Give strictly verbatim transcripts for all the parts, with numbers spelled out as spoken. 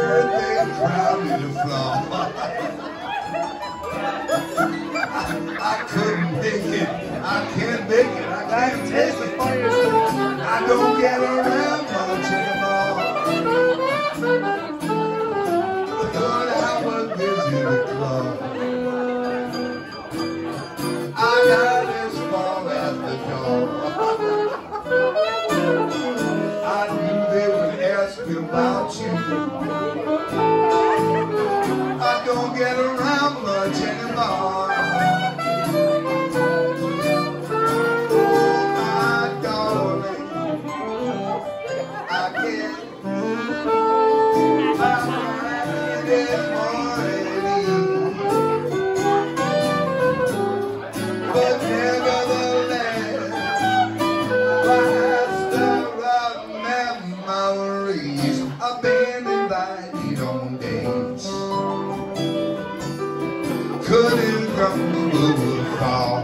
Everything crowded the floor. I, I couldn't make it. I can't make it. I can't take it. I don't get around much anymore. But I was busy in the club. I got as far as the door. I knew they would ask me about you. I don't get around much anymore. Oh, my darling, I can't find this morning. But nevertheless, last of memories, I've been invited on dates. Couldn't crumble fall.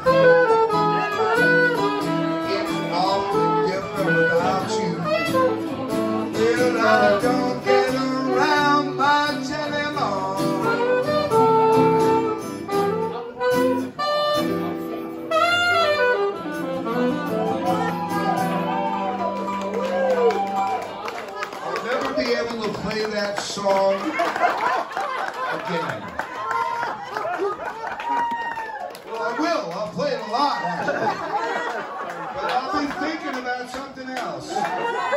It's awfully different without you. Well, I don't get around much anymore. I'll never be able to play that song again. Well, I will. I'll play it a lot, actually. But I'll be thinking about something else.